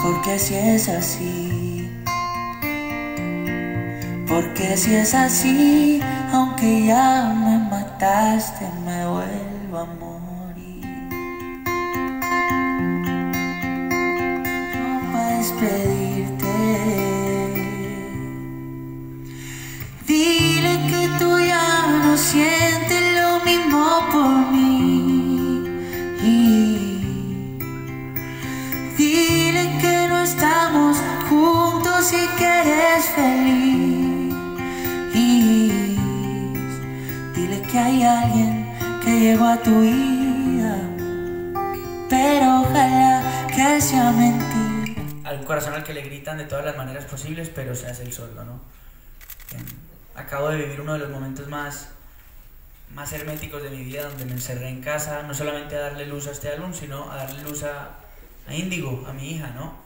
Porque si es así, porque si es así, aunque ya me mataste, me vuelvo a morir. No puedes pedirte, dile que tú ya no sientes lo mismo por mí. Dile que no estamos juntos y que eres feliz. Dile que hay alguien que llegó a tu vida, pero ojalá que sea mentira. Al corazón al que le gritan de todas las maneras posibles, pero se hace el sordo, ¿no? Acabo de vivir uno de los momentos más herméticos de mi vida, donde me encerré en casa, no solamente a darle luz a este álbum, sino a darle luz a Índigo, a mi hija, ¿no?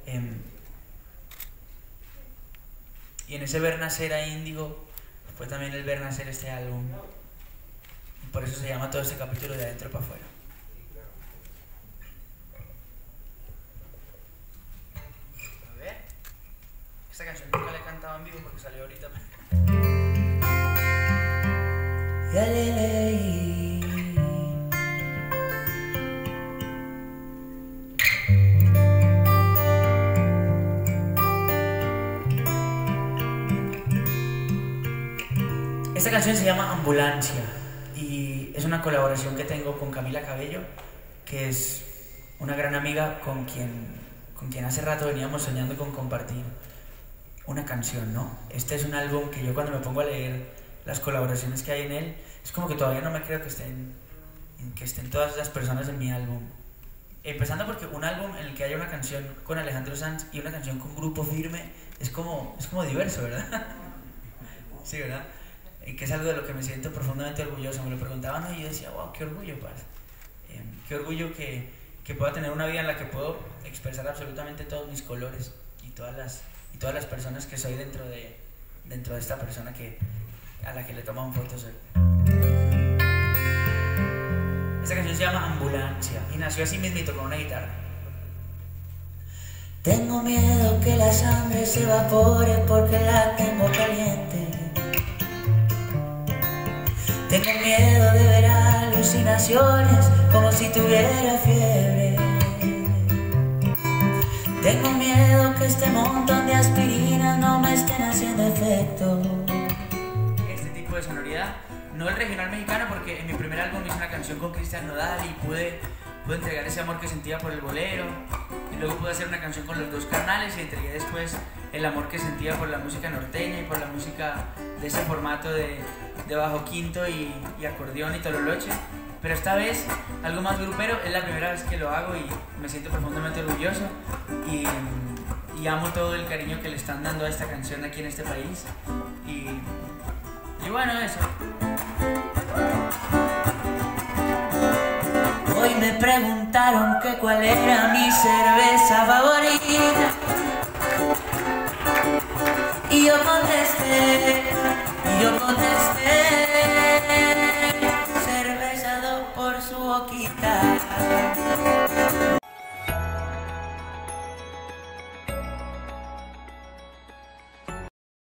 Y en ese ver nacer a Índigo fue también el ver nacer este álbum. Y por eso se llama todo este capítulo de adentro para afuera. A ver, esta canción nunca la he cantado en vivo porque salió ahorita. Esta canción se llama Ambulancia y es una colaboración que tengo con Camila Cabello, que es una gran amiga con quien hace rato veníamos soñando con compartir una canción, ¿no? Este es un álbum que yo cuando me pongo a leer las colaboraciones que hay en él, es como que todavía no me creo que estén todas las personas en mi álbum. Empezando porque un álbum en el que haya una canción con Alejandro Sanz y una canción con Grupo Firme es como diverso, ¿verdad? Sí, ¿verdad? Que es algo de lo que me siento profundamente orgulloso. Me lo preguntaban y yo decía, wow, qué orgullo, parce. Qué orgullo que pueda tener una vida en la que puedo expresar absolutamente todos mis colores y todas las personas que soy dentro de esta persona a la que le toman fotos hoy. Esta canción se llama Ambulancia y nació así mismito con una guitarra. Tengo miedo que la sangre se evapore porque la tengo caliente. Tengo miedo de ver alucinaciones como si tuviera fiebre. Tengo miedo que este montón de aspirinas no me estén haciendo efecto. Este tipo de sonoridad, no el regional mexicano, porque en mi primer álbum hice una canción con Cristian Nodal y pude entregar ese amor que sentía por el bolero, y luego pude hacer una canción con los dos carnales y entregué después el amor que sentía por la música norteña y por la música de ese formato de bajo quinto y acordeón y tololoche. Pero esta vez algo más grupero, es la primera vez que lo hago y me siento profundamente orgulloso y amo todo el cariño que le están dando a esta canción aquí en este país y bueno, eso. Hoy me preguntaron que cuál era mi cerveza favorita y yo contesté